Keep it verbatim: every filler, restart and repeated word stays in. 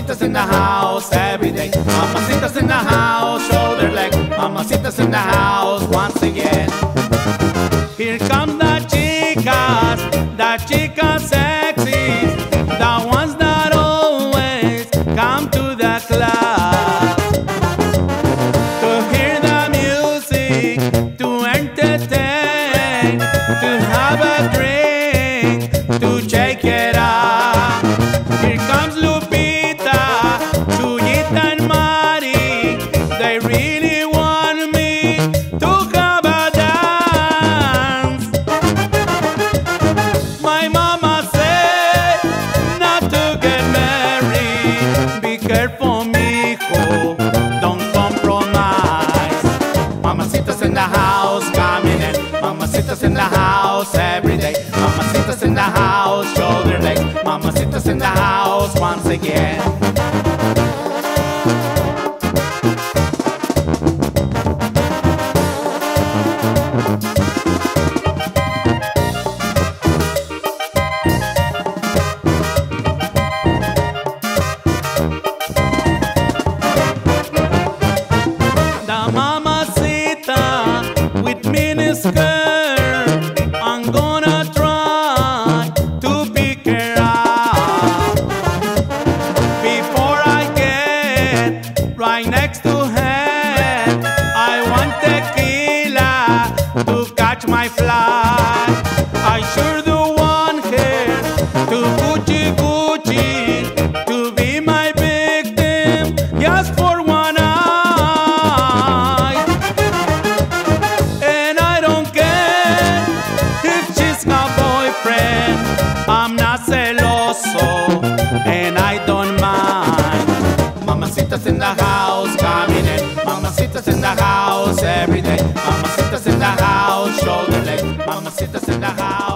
Mamacitas in the house every day. Mamacitas in the house, shoulder leg. Mamacitas in the house once again. Here come the chicas, the chicas sexy, the ones that always come to the club to hear the music, to entertain, to have a drink, to shake it up. Here comes Lupita, Chuyita and Mari. They really want me to have a dance. My mama said not to get married. Be careful, mijo, don't compromise. Mamacitas in the house coming in. Mamacitas in the house every day. Mamacitas in the house, shoulder leg. Mamacitas in the house once again. The mamacita with mini skirt, I'm gonna try to pick her up before I get right next to her. I want tequila to catch my fly. I sure do want her to Gucci Gucci, to be my victim just for one night. And I don't care if she's my boyfriend. I'm not celoso and I don't mind. Mamacitas in the house coming in. Mamacitas in the house every day. Mamacitas in the house, shoulder leg. Mamacitas in the house.